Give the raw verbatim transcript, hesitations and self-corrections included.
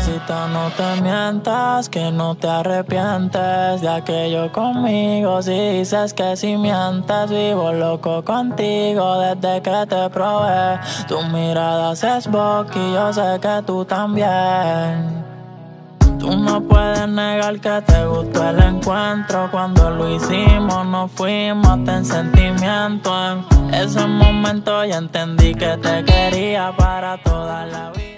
Mamacita, no te mientas, que no te arrepientes de aquello conmigo. Si dices que si mientes, vivo loco contigo desde que te probé. Tu mirada es boqui, yo sé que tú también. Tú no puedes negar que te gustó el encuentro. Cuando lo hicimos nos fuimos hasta en sentimiento. En ese momento ya entendí que te quería para toda la vida.